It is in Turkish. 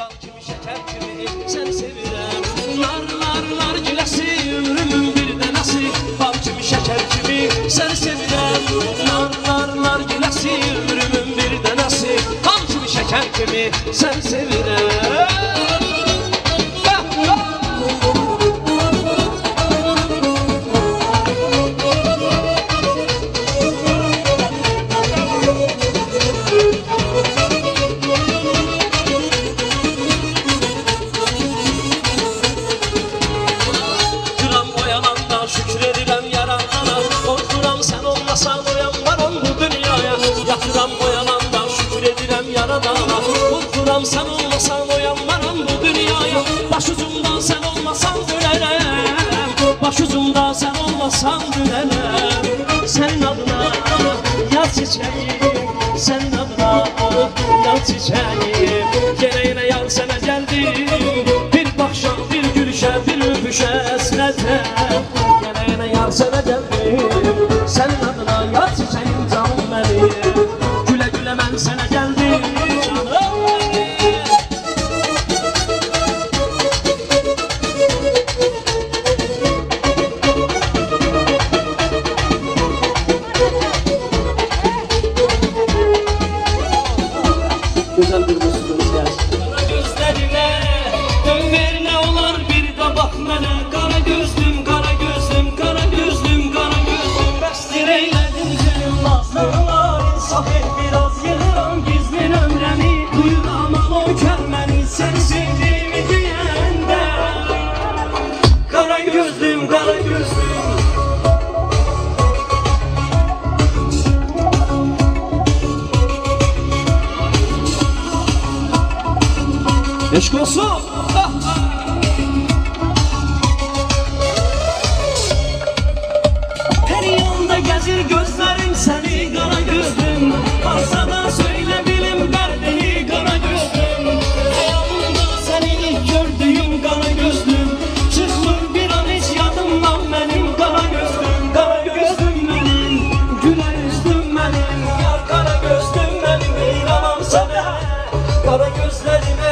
bal kimi şeker kimi seni sevirem. Nar gülesi ömrümün bir denesi, bal kimi şeker kimi seni sevirem. Nar gülesi ömrümün bir denesi, bal kimi şeker kimi seni sevirem. Şükredirəm yaradana, qorxuram sən olmasan oyanmaram bu dünyaya. Yatıram oyananda şükredirəm yaradana, qorxuram sən olmasan oyanmaram bu dünyaya. Başucumda sən olmasan dönərəm, başucumda sən olmasan dönərəm. Sənin adına yaz çiçəyim, sənin adına yaz çiçəyim. Yenə yar sənə gəldim, bir baxışa, bir gülüşə, bir öpüşə əsnətəm. Sana geldim, senin adına yar çiçeğim canım benim. Güle güle ben sana geldim canım benim. Güzel bir musunuz ya. Kara gözlerine dön ver ne olar bir de bak mene. Kara gözlüm, kara gözlüm, kara gözlüm, kara gözlüm. Bəsdir eylədim senin nazlarına, insaf et biraz yığıram gizlin ömrəni. Duyuram o kəlməni seni sevdiğimi deyəndə. Kara gözlüm, kara gözlüm. Eşk olsun. Her yanda gezir gözlerin seni kara gözlüm. Varsa da söyle bilim derdini kara gözlüm. Hayatımda seni ilk gördüğüm kara gözlüm. Çıkmır bir an hiç yadımdan benim kara gözlüm. Kara gözlüm benim, güle yüzlüm benim. Yar kara gözlüm benim, inanam sana. Kara gözlerime